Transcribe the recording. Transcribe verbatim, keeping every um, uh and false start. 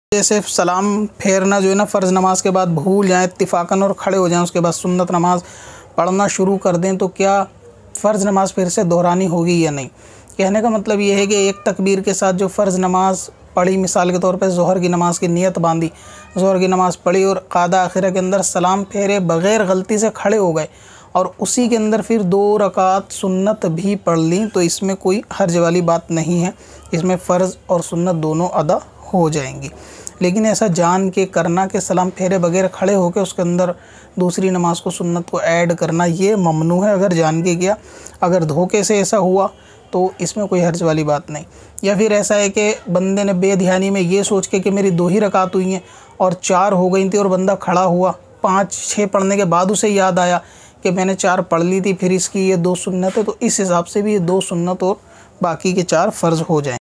जैसे सलाम फेरना जो है ना फ़र्ज़ नमाज के बाद भूल जाएं इत्तिफ़ाक़न और खड़े हो जाएं, उसके बाद सुन्नत नमाज पढ़ना शुरू कर दें तो क्या फ़र्ज़ नमाज फिर से दोहरानी होगी या नहीं। कहने का मतलब ये है कि एक तकबीर के साथ जो फ़र्ज़ नमाज पढ़ी, मिसाल के तौर पे ज़ोहर की नमाज़ की नियत बांधी, ज़ोहर की नमाज़ पढ़ी और क़ादा आखिरा के अंदर सलाम फेरे बग़ैर गलती से खड़े हो गए और उसी के अंदर फिर दो रकात सुन्नत भी पढ़ ली, तो इसमें कोई हर्ज वाली बात नहीं है। इसमें फ़र्ज़ और सुन्नत दोनों अदा हो जाएंगी। लेकिन ऐसा जान के करना कि सलाम फेरे बगैर खड़े होकर उसके अंदर दूसरी नमाज को सुन्नत को ऐड करना, ये ममनू है अगर जान के किया। अगर धोखे से ऐसा हुआ तो इसमें कोई हर्ज वाली बात नहीं। या फिर ऐसा है कि बंदे ने बेध्यानी में ये सोच के कि मेरी दो ही रकात हुई हैं और चार हो गई थी और बंदा खड़ा हुआ, पाँच छः पढ़ने के बाद उसे याद आया कि मैंने चार पढ़ ली थी, फिर इसकी ये दो सुन्नत है, तो इस हिसाब से भी ये दो सुन्नत और बाकी के चार फ़र्ज़ हो जाएँ।